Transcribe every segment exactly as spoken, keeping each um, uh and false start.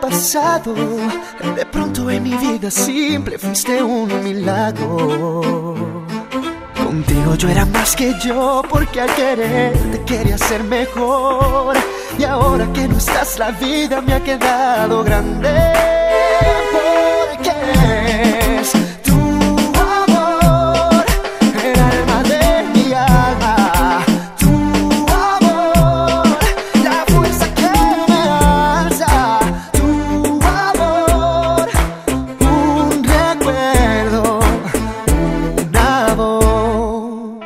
pasado. De pronto en mi vida simple fuiste un milagro. Contigo yo era más que yo, porque al quererte quería ser mejor. Y ahora que no estás, la vida me ha quedado grande. Porque es tu amor, el alma de mi alma. Tu amor, la fuerza que me alza. Tu amor, un recuerdo, una voz.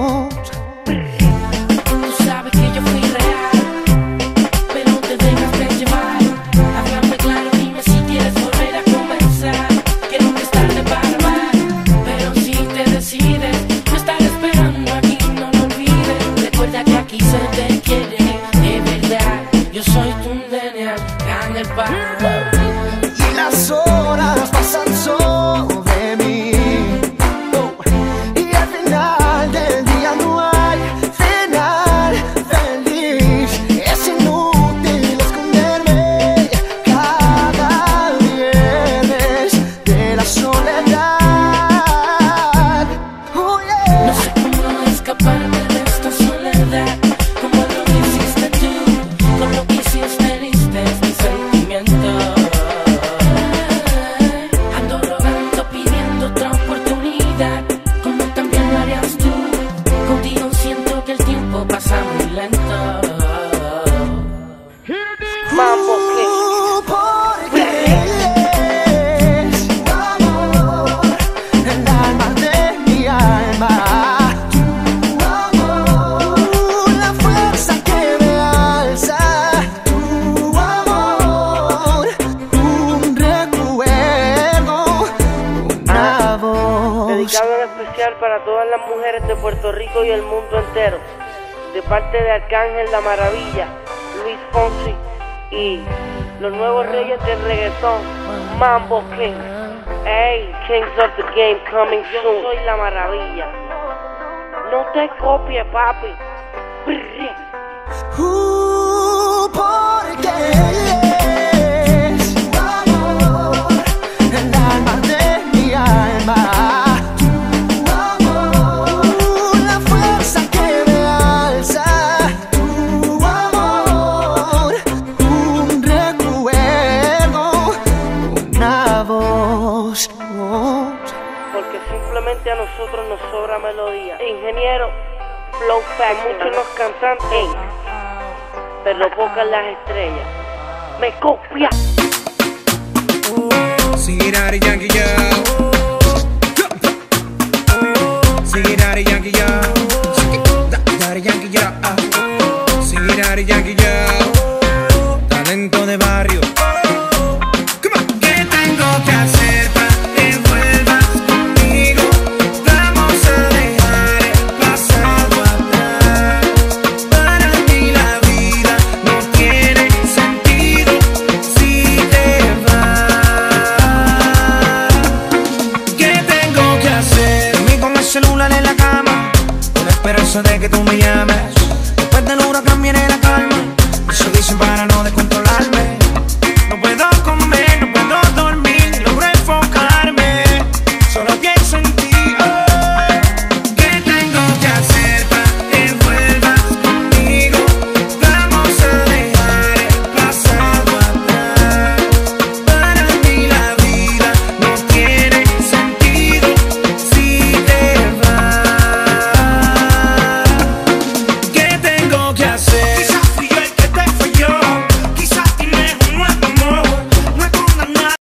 Tú sabes que yo fui real, pero te dejas de llevar. Háblame claro, dime si quieres volver a comenzar. Que nunca es tarde para amar, pero si te decides, no estar esperando aquí, no lo olvides. Recuerda que aquí se te quiere, de verdad. Yo soy tu nene, gana el pan. Y las horas pasan sobre mí, oh, y al final del día no hay final feliz. Es inútil esconderme cada viernes de la soledad. Oh, yeah. No sé cómo escaparme de esta soledad, como lo hiciste tú, con lo que hiciste heriste mi sentimiento. Ando rogando, pidiendo otra oportunidad, como también lo harías tú. Contigo siento que el tiempo pasa muy lento. Mambo Uh, porque es tu amor, el alma de mi alma. Tu amor, la fuerza que me alza. Tu amor, un recuerdo, una voz. Dedicado en especial para todas las mujeres de Puerto Rico y el mundo entero, de parte de Arcángel La Maravilla, Luis Fonsi y los nuevos reyes del reggaetón, Mambo Kings. Hey, Kings of the Game coming soon. Yo soy La Maravilla. No te copies, papi. Brr. Uh, porque es tu amor, el alma de mi alma. Tu amor, la fuerza que me alza. Tu amor, un recuerdo, una voz. Porque simplemente a nosotros nos sobra melodía. Ingeniero, flow fact, muchos los cantantes, ey, pero pocas las estrellas. Me copia. Sing it out, Yankee, yo. Sing it out, Yankee, yo. Daddy Yankee, yo. Sing it out, Yankee, yo. Talento de barrio. Come on. ¿Qué tengo que hacer para que vuelvas conmigo? Vamos a dejar el pasado atrás. Para mí la vida no tiene sentido si te vas. ¿Qué tengo que hacer? Dormí con el celular en la cama, con la esperanza de que tú me llames.